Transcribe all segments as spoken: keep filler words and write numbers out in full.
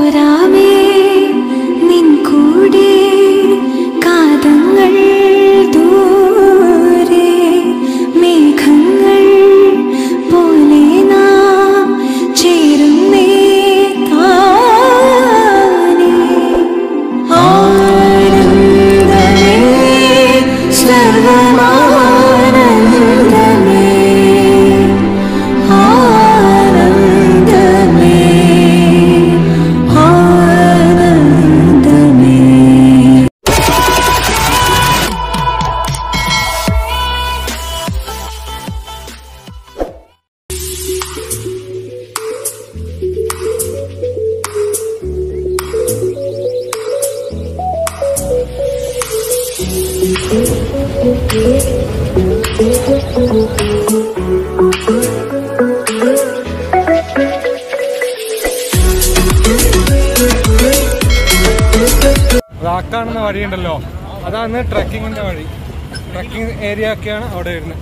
കാണുന്ന വഴിയുണ്ടല്ലോ, അതാണ് ട്രക്കിങ്ങിന്റെ വഴി. ട്രക്കിംഗ് ഏരിയ ഒക്കെയാണ് അവിടെ വരുന്നത്.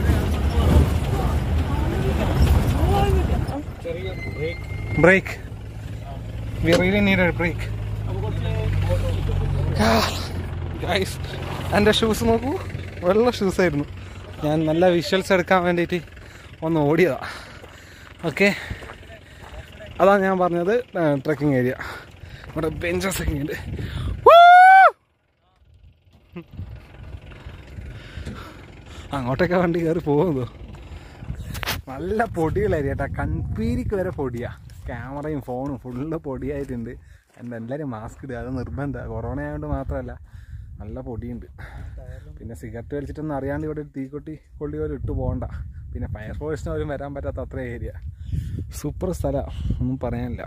Break, we really need a break. Guys, എൻ്റെ ഷൂസ് നോക്കൂ, വെള്ള ഷൂസ് ആയിരുന്നു. ഞാൻ നല്ല വിഷ്വൽസ് എടുക്കാൻ വേണ്ടിയിട്ട് ഒന്ന് ഓടിയതാ. ഓക്കെ, അതാണ് ഞാൻ പറഞ്ഞത് ട്രക്കിംഗ് ഏരിയ. ഇവിടെ ബെഞ്ചസ് ഒക്കെ ഉണ്ട്. അങ്ങോട്ടൊക്കെ വണ്ടി കയറി പോകുന്നു. നല്ല പൊടികളായിരിക്കും കേട്ടോ, കൺപീരിക്ക് വരെ പൊടിയാ. ക്യാമറയും ഫോണും ഫുള്ള് പൊടിയായിട്ടുണ്ട്. എന്താ എല്ലാവരും മാസ്ക് ഇടുക, അത് നിർബന്ധമാണ്. കൊറോണ ആയതുകൊണ്ട് മാത്രമല്ല, നല്ല പൊടിയുണ്ട്. പിന്നെ സിഗരറ്റ് വലിച്ചിട്ടൊന്നും അറിയാണ്ട് ഇവിടെ ഒരു തീക്കൊട്ടി കൊള്ളി പോലും ഇട്ട് പോകണ്ട. പിന്നെ ഫയർഫോഴ്സിന് പോലും വരാൻ പറ്റാത്ത അത്ര ഏരിയ. സൂപ്പർ സ്ഥലമാണ്, ഒന്നും പറയാനില്ല.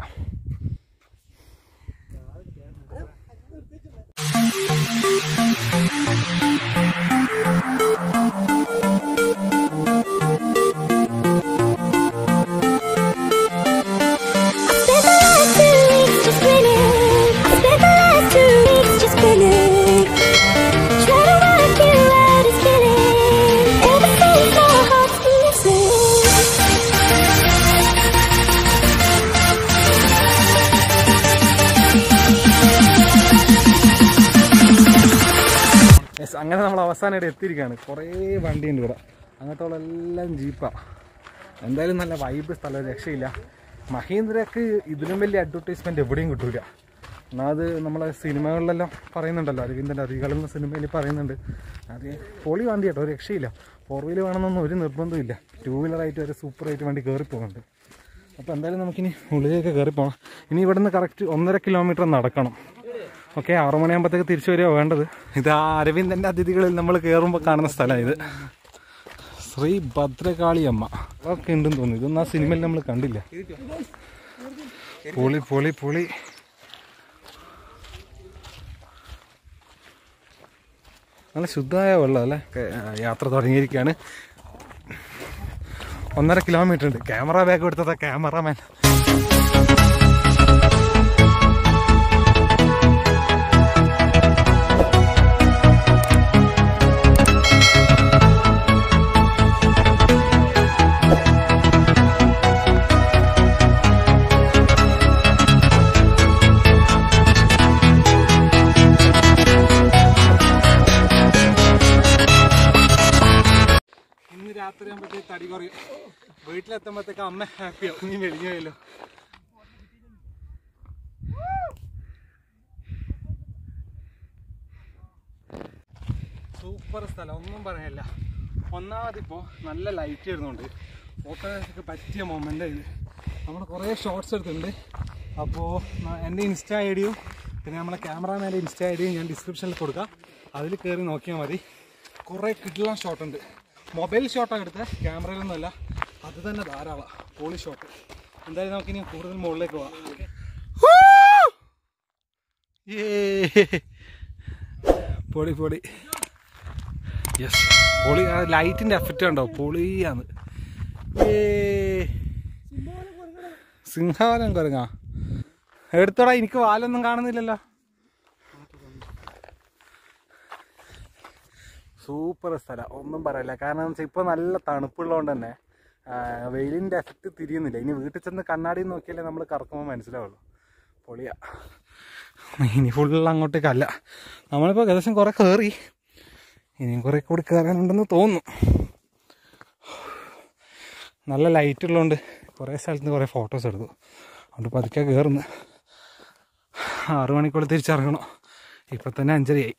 അങ്ങനെ നമ്മൾ അവസാനം ഇവിടെ എത്തിയിരിക്കുകയാണ്. കുറേ വണ്ടിയുണ്ട് ഇവിടെ, അങ്ങോട്ടുള്ള എല്ലാം ജീപ്പാണ്. എന്തായാലും നല്ല വൈബ് സ്ഥലം, രക്ഷയില്ല. മഹീന്ദ്രക്ക് ഇതിലും വലിയ അഡ്വർടൈസ്മെൻറ്റ് എവിടെയും കിട്ടൂല. എന്നാൽ അത് നമ്മളെ സിനിമകളിലെല്ലാം പറയുന്നുണ്ടല്ലോ, അരവിന്ദൻ്റെ അറികളുന്ന സിനിമയിൽ പറയുന്നുണ്ട്. അത് പൊളി വണ്ടി കേട്ടോ, ഒരു രക്ഷയില്ല. ഫോർ വീലർ വേണമെന്നൊന്നും ഒരു നിർബന്ധമില്ല. ടൂ വീലറായിട്ട് വരെ സൂപ്പറായിട്ട് വണ്ടി കയറി പോകുന്നുണ്ട്. അപ്പോൾ എന്തായാലും നമുക്കിനി ഉള്ളിലേക്ക് കയറി പോകണം. ഇനി ഇവിടുന്ന് കറക്റ്റ് ഒന്നര കിലോമീറ്റർ നടക്കണം. ഓക്കെ, ആറു മണിയാകുമ്പോഴത്തേക്ക് തിരിച്ചു വരിക വേണ്ടത്. ഇത് ആ അരവിന്ദൻ്റെ അതിഥികളിൽ നമ്മൾ കയറുമ്പോൾ കാണുന്ന സ്ഥലമാണ് ഇത്. ശ്രീ ഭദ്രകാളിയമ്മ ഒക്കെ ഉണ്ടെന്ന് തോന്നുന്നു. ഇതൊന്നും ആ സിനിമയിൽ നമ്മൾ കണ്ടില്ല. പൊളി പൊളി പൊളി. നല്ല ശുദ്ധമായ വെള്ളം അല്ലേ. യാത്ര തുടങ്ങിയിരിക്കുകയാണ്. ഒന്നര കിലോമീറ്റർ ഉണ്ട്. ക്യാമറ ബാഗ് എടുത്തതാ ക്യാമറാമാൻ. രാത്രി ആകുമ്പോഴത്തേക്ക് തടി കുറയും. വീട്ടിലെത്തുമ്പോഴത്തേക്ക് അമ്മ ഹാപ്പിയാവും. നീ മെലിഞ്ഞു പോയല്ലോ. സൂപ്പർ സ്ഥലം, ഒന്നും പറയാനില്ല. ഒന്നാമതിപ്പോൾ നല്ല ലൈറ്റ് വരുന്നുണ്ട്. ഫോട്ടോഗ്രാഫിക്ക് പറ്റിയ മൊമെൻ്റ് ഇത്. നമ്മൾ കുറേ ഷോർട്സ് എടുത്തിട്ടുണ്ട്. അപ്പോൾ എൻ്റെ ഇൻസ്റ്റ ഐ ഡിയും പിന്നെ നമ്മളെ ക്യാമറാമാൻ്റെ ഇൻസ്റ്റ ഐ ഡിയും ഞാൻ ഡിസ്ക്രിപ്ഷനിൽ കൊടുക്കാം. അതിൽ കയറി നോക്കിയാൽ മതി. കുറേ കിഡ്ലാൻ ഷോട്ടുണ്ട്. മൊബൈൽ ഷോട്ടാണ് എടുത്തത്, ക്യാമറയിലൊന്നുമല്ല. അത് തന്നെ ധാരാളം പോളി ഷോട്ട്. എന്തായാലും നമുക്കിനി കൂടുതൽ മുകളിലേക്ക് പോകാം. പൊളി പൊളി. യെസ്, പൊളി. ആ ലൈറ്റിൻ്റെ എഫക്റ്റ് ഉണ്ടോ, പൊളിയാണ്. സിംഹവാലം കുരങ്ങാ എടുത്തോടാ, എനിക്ക് വാലൊന്നും കാണുന്നില്ലല്ലോ. സൂപ്പർ സ്ഥലം, ഒന്നും പറയില്ല. കാരണം എന്ന് വെച്ചാൽ ഇപ്പോൾ നല്ല തണുപ്പുള്ളതുകൊണ്ട് തന്നെ വെയിലിൻ്റെ എഫക്റ്റ് തിരിയുന്നില്ല. ഇനി വീട്ടിൽ ചെന്ന് കണ്ണാടി നോക്കിയാലേ നമ്മൾ കറക്കുമ്പോൾ മനസ്സിലാവുള്ളൂ. പൊളിയാ. ഇനി ഫുൾ അങ്ങോട്ടേക്കല്ല, നമ്മളിപ്പോൾ ഏകദേശം കുറേ കയറി, ഇനിയും കുറേ കൂടി കയറാനുണ്ടെന്ന് തോന്നുന്നു. നല്ല ലൈറ്റ് ഉള്ളതുകൊണ്ട് കുറേ സ്ഥലത്ത് നിന്ന് കുറേ ഫോട്ടോസ് എടുത്തു. അതുകൊണ്ട് പതുക്കെ കയറുന്നു. ആറു മണിക്കുള്ളിൽ തിരിച്ചിറങ്ങണം. ഇപ്പം തന്നെ അഞ്ചരയായി.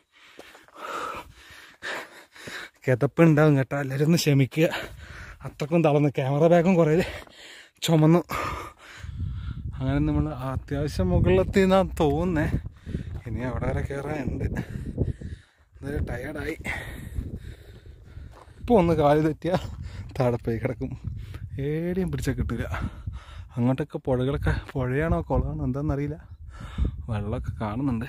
കിതപ്പ് ഉണ്ടാവും കേട്ടോ, എല്ലാവരും ഒന്ന് ക്ഷമിക്കുക. അത്രക്കും തളർന്ന്, ക്യാമറ ബാഗും കുറേ ചുമന്നു. അങ്ങനെ നമ്മൾ അത്യാവശ്യം മുകളിലെത്തി എന്നാണ് തോന്നുന്നത്. ഇനി അവിടെ വരെ കയറാനുണ്ട്. എന്തായാലും ടയേർഡായി. ഇപ്പോൾ ഒന്ന് കാല് തെറ്റിയാൽ താഴെ പോയി കിടക്കും. ഏടിയും പിടിച്ചാൽ കിട്ടില്ല. അങ്ങോട്ടൊക്കെ പുഴകളൊക്കെ, പുഴയാണോ കുളമാണോ എന്താണെന്നറിയില്ല, വെള്ളമൊക്കെ കാണുന്നുണ്ട്.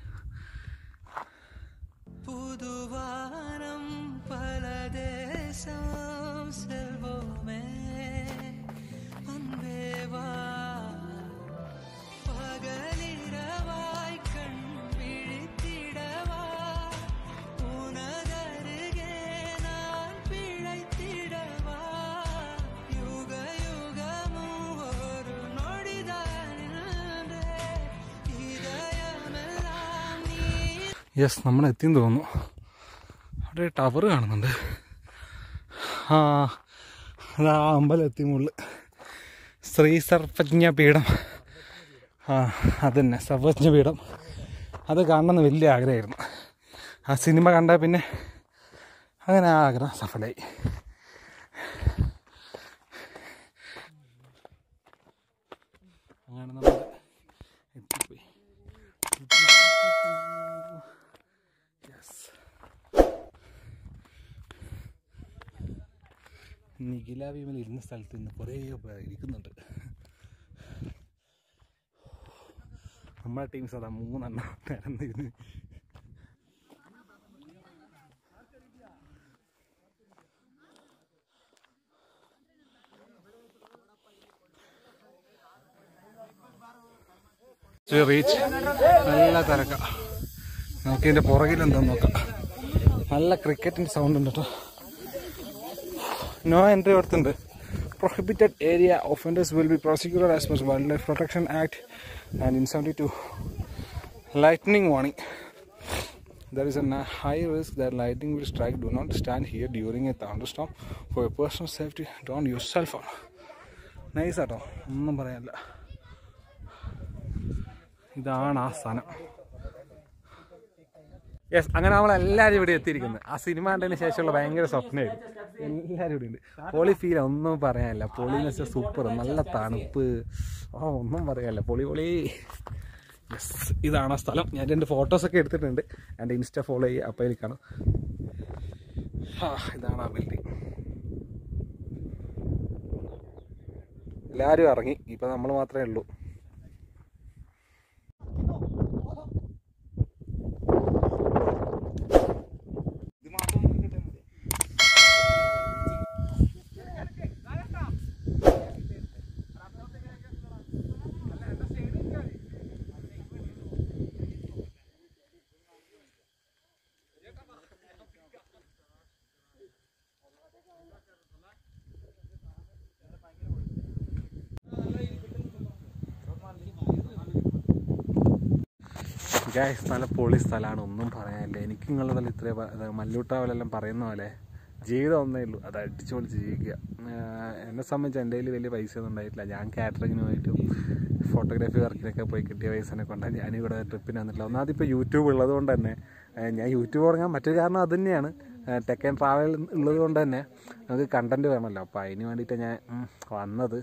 യെസ്, നമ്മൾ എത്തിയെന്ന് തോന്നുന്നു. അവിടെ ടവർ കാണുന്നുണ്ട്. ആ അതാ അമ്പലം എത്തി മുകളിൽ. ശ്രീ സർവജ്ഞപീഠം. ആ അതന്നെ, സർവജ്ഞപീഠം. അത് കാണണമെന്ന് വലിയ ആഗ്രഹമായിരുന്നു. ആ സിനിമ കണ്ടാൽ പിന്നെ അങ്ങനെ ആ ആഗ്രഹം സഫലമായി. അങ്ങനെ നമ്മൾ എത്തിപ്പോയി. നിഖില ഭീമൽ ഇരുന്ന സ്ഥലത്ത് നിന്ന് കുറേ ഇരിക്കുന്നുണ്ട്. നമ്മളെ ടീംസ് അതാ മൂന്നെണ്ണം നിരന്നിരുന്ന്. റീച്ച് നല്ല തിരക്ക. നമുക്ക് ഇതിൻ്റെ പുറകിലെന്താന്ന് നോക്കാം. നല്ല ക്രിക്കറ്റിൻ്റെ സൗണ്ട് ഉണ്ട് കേട്ടോ. നോ എൻട്രി കൊടുത്തുണ്ട്. Prohibited area, offenders will be prosecuted as per wildlife protection act and in seventy two lightning warning. There is a high risk that lightning will strike. Do not stand here during a thunderstorm. For your personal safety, don't use cell phone. Nice auto, ഒന്നും പറയാനില്ല. ഇതാണ് ആ സ്ഥലം. Yes, അങ്ങനെ നമ്മളെല്ലാവരും ഇവിടെ എത്തിയിരിക്കുന്നത്. ആ സിനിമ കണ്ടതിന് ശേഷമുള്ള ഭയങ്കര സ്വപ്നമായിരുന്നു. എല്ലാവരും ഇവിടെ ഉണ്ട്. പൊളി ഫീൽ, ഒന്നും പറയാനില്ല. പൊളി എന്ന് വെച്ചാൽ സൂപ്പർ, നല്ല തണുപ്പ്. ഓ ഒന്നും പറയാനില്ല, പൊളി പൊളി. യെസ്, ഇതാണ് ആ സ്ഥലം. ഞാൻ എൻ്റെ ഫോട്ടോസൊക്കെ എടുത്തിട്ടുണ്ട്. എൻ്റെ ഇൻസ്റ്റ ഫോളോ ചെയ്യുക, അപ്പോൾ അതിൽ കാണും. ആ ഇതാണ് ആ ബിൽഡിങ്. എല്ലാവരും ഇറങ്ങി, ഇപ്പം നമ്മൾ മാത്രമേ ഉള്ളൂ. ഗൈസ്, നല്ല പൊളി സ്ഥലമാണ്, ഒന്നും പറയാനില്ല. എനിക്ക് നിങ്ങളുടെതല്ല ഇത്രയും മല്ലൂട്ടാവലെല്ലാം പറയുന്ന പോലെ ജീവിതം ഒന്നേ ഉള്ളൂ, അത് അടിച്ചു പൊളിച്ച് ജീവിക്കുക. എന്നെ സംബന്ധിച്ച് എൻ്റെ കയ്യിൽ വലിയ പൈസ ഒന്നും ഉണ്ടായിട്ടില്ല. ഞാൻ കാറ്ററിങ്ങിന് പോയിട്ടും ഫോട്ടോഗ്രാഫി വർക്കിനൊക്കെ പോയി കിട്ടിയ പൈസനെ കൊണ്ടാണ് ഞാനിവിടെ ട്രിപ്പിന് വന്നിട്ടില്ല. ഒന്നാമത് ഇപ്പോൾ യൂട്യൂബ് ഉള്ളത് കൊണ്ട് തന്നെ ഞാൻ യൂട്യൂബ് തുടങ്ങാൻ മറ്റൊരു കാരണം അത് തന്നെയാണ്. ടെക് ആൻഡ് ട്രാവൽ ഉള്ളത് കൊണ്ട് തന്നെ നമുക്ക് കണ്ടൻറ്റ് വേണമല്ലോ. അപ്പോൾ അതിന് വേണ്ടിയിട്ട് ഞാൻ വന്നത്.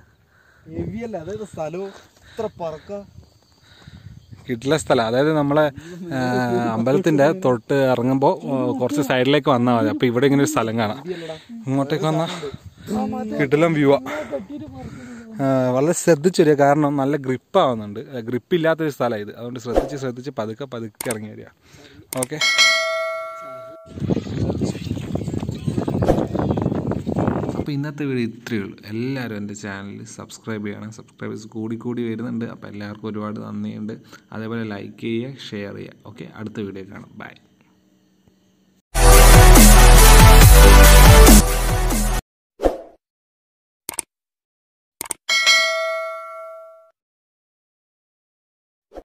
കിട്ടില്ല സ്ഥലം, അതായത് നമ്മളെ അമ്പലത്തിൻ്റെ തൊട്ട് ഇറങ്ങുമ്പോൾ കുറച്ച് സൈഡിലേക്ക് വന്നാൽ മതി. അപ്പോൾ ഇവിടെ ഇങ്ങനെ ഒരു സ്ഥലം കാണാം. ഇങ്ങോട്ടേക്ക് വന്നാൽ കിട്ടില്ല വ്യൂ. വളരെ ശ്രദ്ധിച്ച് വരിക, കാരണം നല്ല ഗ്രിപ്പാവുന്നുണ്ട്. ഗ്രിപ്പില്ലാത്തൊരു സ്ഥലമാണ് ഇത്. അതുകൊണ്ട് ശ്രദ്ധിച്ച് ശ്രദ്ധിച്ച് പതുക്കെ പതുക്കെ ഇറങ്ങി വരിക. ഓക്കെ, അപ്പോൾ ഇന്നത്തെ വീഡിയോ ഇത്രയേ ഉള്ളൂ. എല്ലാവരും എൻ്റെ ചാനൽ സബ്സ്ക്രൈബ് ചെയ്യണം. സബ്സ്ക്രൈബേഴ്സ് കൂടി കൂടി വരുന്നുണ്ട്. അപ്പോൾ എല്ലാവർക്കും ഒരുപാട് നന്ദിയുണ്ട്. അതേപോലെ ലൈക്ക് ചെയ്യുക, ഷെയർ ചെയ്യുക. ഓക്കെ, അടുത്ത വീഡിയോ കാണാം. ബൈ.